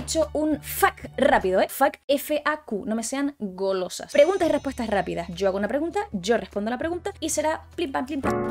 hecho un FAQ rápido, FAQ, F-A-Q, no me sean golosas. Preguntas y respuestas rápidas. Yo hago una pregunta, yo respondo a la pregunta y será plim pam plim pam.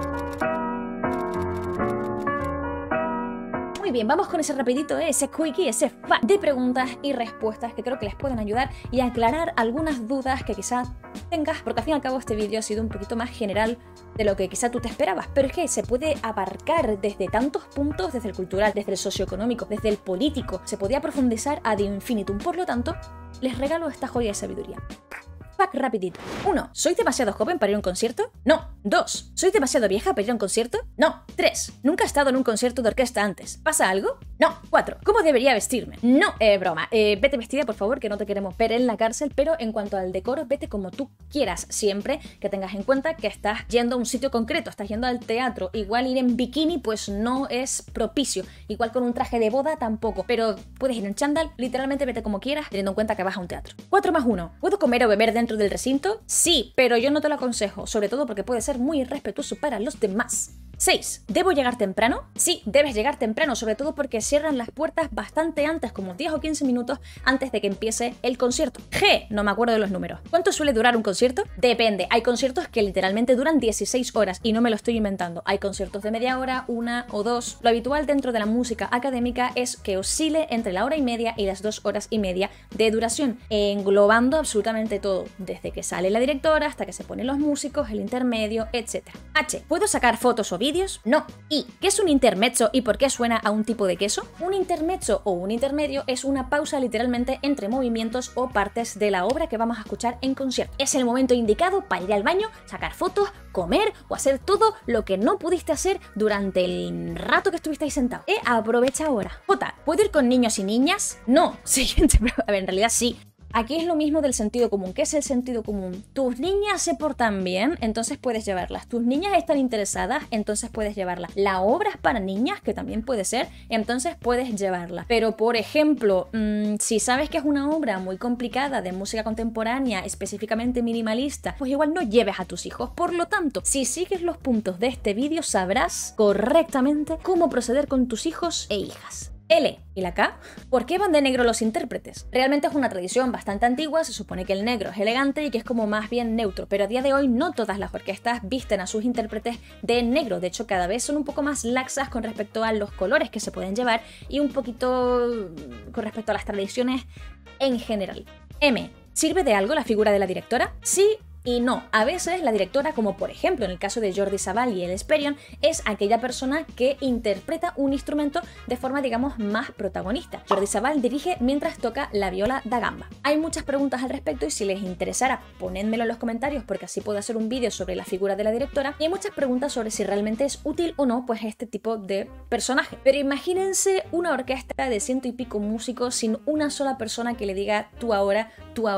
Muy bien, vamos con ese rapidito, ese quickie, ese FAQ de preguntas y respuestas que creo que les pueden ayudar y aclarar algunas dudas que quizás tengas, porque al fin y al cabo este vídeo ha sido un poquito más general de lo que quizá tú te esperabas, pero es que se puede abarcar desde tantos puntos, desde el cultural, desde el socioeconómico, desde el político, se podía profundizar ad infinitum, por lo tanto, les regalo esta joya de sabiduría. FAQ rapidito. 1. ¿Soy demasiado joven para ir a un concierto? No. 2. ¿Soy demasiado vieja para ir a un concierto? No. 3. ¿Nunca he estado en un concierto de orquesta antes? ¿Pasa algo? No. 4. ¿Cómo debería vestirme? No. Broma. Vete vestida, por favor, que no te queremos ver en la cárcel, pero en cuanto al decoro, vete como tú quieras, siempre que tengas en cuenta que estás yendo a un sitio concreto, estás yendo al teatro. Igual ir en bikini, pues no es propicio. Igual con un traje de boda tampoco, pero puedes ir en chándal, literalmente vete como quieras, teniendo en cuenta que vas a un teatro. 4 más 1. ¿Puedo comer o beber dentro del recinto? Sí, pero yo no te lo aconsejo, sobre todo porque puede ser muy irrespetuoso para los demás. 6. ¿Debo llegar temprano? Sí, debes llegar temprano, sobre todo porque cierran las puertas bastante antes, como 10 o 15 minutos antes de que empiece el concierto. G. No me acuerdo de los números. ¿Cuánto suele durar un concierto? Depende. Hay conciertos que literalmente duran 16 horas y no me lo estoy inventando. Hay conciertos de media hora, 1 o 2. Lo habitual dentro de la música académica es que oscile entre la hora y media y las 2 horas y media de duración, englobando absolutamente todo, desde que sale la directora hasta que se ponen los músicos, el intermedio, etc. H. ¿Puedo sacar fotos o vídeos? No. I. ¿Qué es un intermezzo y por qué suena a un tipo de queso? Un intermezzo o un intermedio es una pausa literalmente entre movimientos o partes de la obra que vamos a escuchar en concierto. Es el momento indicado para ir al baño, sacar fotos, comer o hacer todo lo que no pudiste hacer durante el rato que estuvisteis sentados. Aprovecha ahora. J. ¿Puedo ir con niños y niñas? No. Siguiente pregunta. A ver, en realidad sí. Aquí es lo mismo del sentido común. ¿Qué es el sentido común? Tus niñas se portan bien, entonces puedes llevarlas. Tus niñas están interesadas, entonces puedes llevarlas. La obra es para niñas, que también puede ser, entonces puedes llevarla. Pero, por ejemplo, si sabes que es una obra muy complicada de música contemporánea, específicamente minimalista, pues igual no lleves a tus hijos. Por lo tanto, si sigues los puntos de este vídeo, sabrás correctamente cómo proceder con tus hijos e hijas. L. ¿Y la K? ¿Por qué van de negro los intérpretes? Realmente es una tradición bastante antigua, se supone que el negro es elegante y que es como más bien neutro, pero a día de hoy no todas las orquestas visten a sus intérpretes de negro, de hecho cada vez son un poco más laxas con respecto a los colores que se pueden llevar y un poquito con respecto a las tradiciones en general. M. ¿Sirve de algo la figura de la directora? Sí y no. A veces la directora, como por ejemplo en el caso de Jordi Savall y el Hesperion, es aquella persona que interpreta un instrumento de forma, digamos, más protagonista. Jordi Savall dirige mientras toca la viola da gamba. Hay muchas preguntas al respecto y si les interesara, ponedmelo en los comentarios porque así puedo hacer un vídeo sobre la figura de la directora. Y hay muchas preguntas sobre si realmente es útil o no, pues este tipo de personaje. Pero imagínense una orquesta de 100 y pico músicos sin una sola persona que le diga tú ahora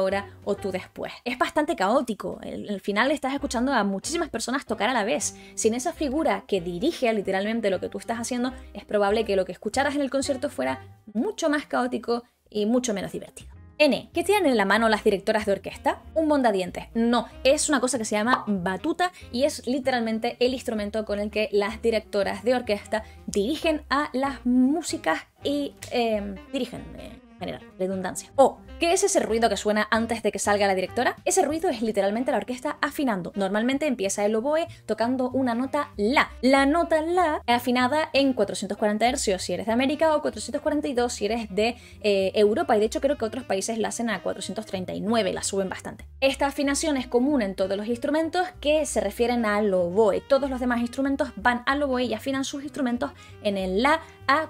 o tú después. Es bastante caótico. Al final estás escuchando a muchísimas personas tocar a la vez. Sin esa figura que dirige literalmente lo que tú estás haciendo, es probable que lo que escucharas en el concierto fuera mucho más caótico y mucho menos divertido. N. ¿Qué tienen en la mano las directoras de orquesta? Un mondadientes. No, es una cosa que se llama batuta y es literalmente el instrumento con el que las directoras de orquesta dirigen a las músicas y dirigen en general, redundancia. O, ¿qué es ese ruido que suena antes de que salga la directora? Ese ruido es literalmente la orquesta afinando. Normalmente empieza el oboe tocando una nota La. La nota La afinada en 440 Hz si eres de América o 442 si eres de Europa. Y de hecho creo que otros países la hacen a 439, la suben bastante. Esta afinación es común en todos los instrumentos que se refieren al oboe. Todos los demás instrumentos van al oboe y afinan sus instrumentos en el La a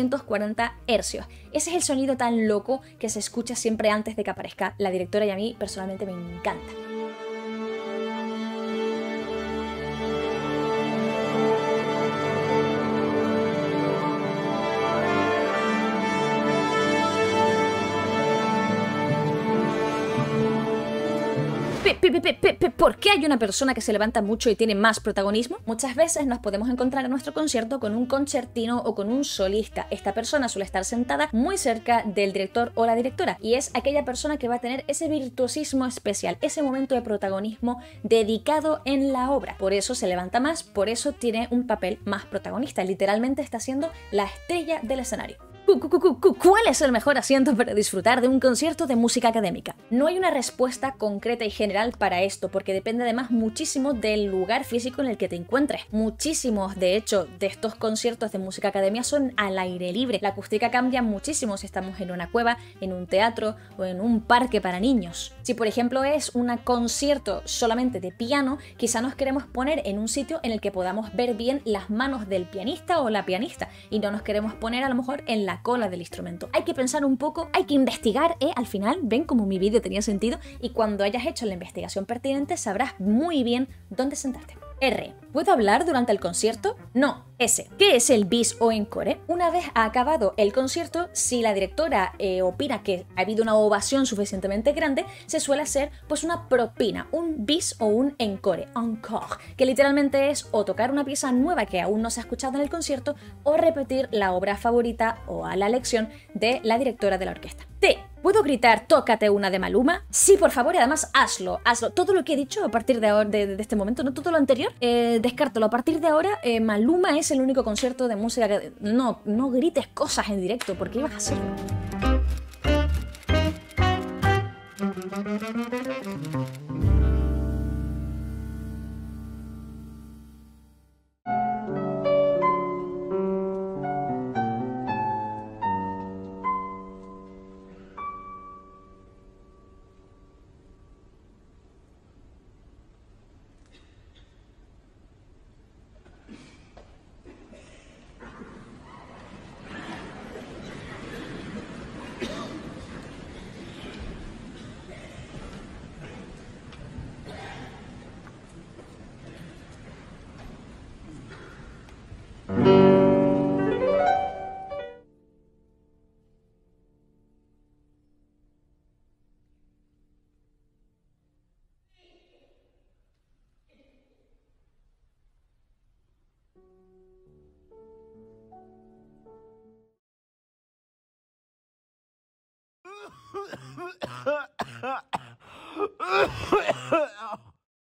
440 Hz. Ese es el sonido tan loco que se escucha siempre antes de que aparezca la directora y a mí personalmente me encanta. ¿Por qué hay una persona que se levanta mucho y tiene más protagonismo? Muchas veces nos podemos encontrar en nuestro concierto con un concertino o con un solista. Esta persona suele estar sentada muy cerca del director o la directora y es aquella persona que va a tener ese virtuosismo especial, ese momento de protagonismo dedicado en la obra. Por eso se levanta más, por eso tiene un papel más protagonista. Literalmente está siendo la estrella del escenario. ¿Cuál es el mejor asiento para disfrutar de un concierto de música académica? No hay una respuesta concreta y general para esto, porque depende además muchísimo del lugar físico en el que te encuentres. Muchísimos, de hecho, de estos conciertos de música académica son al aire libre. La acústica cambia muchísimo si estamos en una cueva, en un teatro o en un parque para niños. Si por ejemplo es un concierto solamente de piano, quizá nos queremos poner en un sitio en el que podamos ver bien las manos del pianista o la pianista y no nos queremos poner a lo mejor en la cola del instrumento. Hay que pensar un poco, hay que investigar, al final ven como mi vídeo tenía sentido y cuando hayas hecho la investigación pertinente sabrás muy bien dónde sentarte. R. ¿Puedo hablar durante el concierto? No. S. ¿Qué es el bis o encore? Una vez acabado el concierto, si la directora opina que ha habido una ovación suficientemente grande, se suele hacer pues una propina, un bis o un encore, que literalmente es o tocar una pieza nueva que aún no se ha escuchado en el concierto o repetir la obra favorita o a la lección de la directora de la orquesta. T. ¿Puedo gritar tócate una de Maluma? Sí, por favor, y además hazlo. Todo lo que he dicho a partir de ahora, de este momento, no todo lo anterior, descártalo. A partir de ahora, Maluma es el único concierto de música que... No grites cosas en directo, porque ibas a hacerlo.